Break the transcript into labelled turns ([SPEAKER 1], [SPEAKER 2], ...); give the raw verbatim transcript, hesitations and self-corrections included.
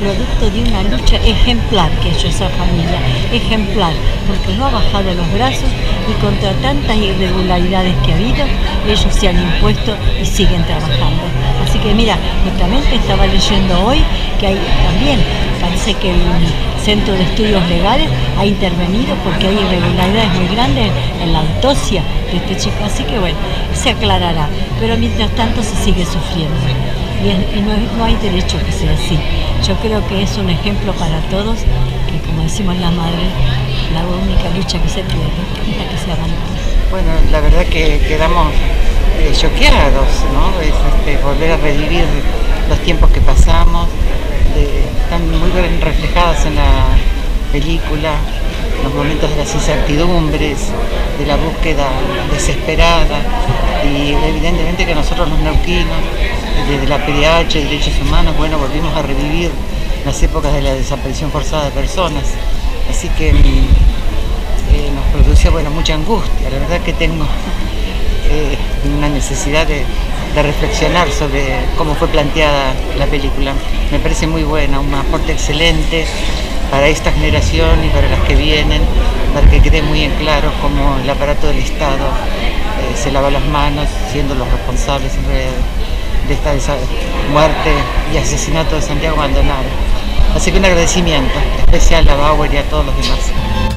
[SPEAKER 1] producto de una lucha ejemplar que ha hecho esa familia, ejemplar, porque no ha bajado los brazos y contra tantas irregularidades que ha habido, ellos se han impuesto y siguen trabajando. Así que mira, justamente estaba leyendo hoy que hay también, parece que el Centro de Estudios Legales ha intervenido porque hay irregularidades muy grandes en la autopsia de este chico, así que bueno, se aclarará, pero mientras tanto se sigue sufriendo y, es, y no, no hay derecho que sea así. Yo creo que es un ejemplo para todos, que como decimos las madres, la única lucha que se pierde es la que se abandona.
[SPEAKER 2] Bueno, la verdad que quedamos eh, choqueados, ¿no? Es este, volver a revivir los tiempos que pasamos, de, están muy bien reflejadas en la película, los momentos de las incertidumbres, de la búsqueda desesperada, y evidentemente que nosotros los neuquinos, desde la P D H, Derechos Humanos, bueno, volvimos a revivir las épocas de la desaparición forzada de personas, así que eh, nos produce, bueno, mucha angustia. La verdad que tengo eh, una necesidad de, de reflexionar sobre cómo fue planteada la película. Me parece muy buena, un aporte excelente para esta generación y para las que vienen, para que quede muy en claro cómo el aparato del Estado eh, se lava las manos, siendo los responsables de esta de esa muerte y asesinato de Santiago Maldonado. Así que un agradecimiento especial a Bauer y a todos los demás.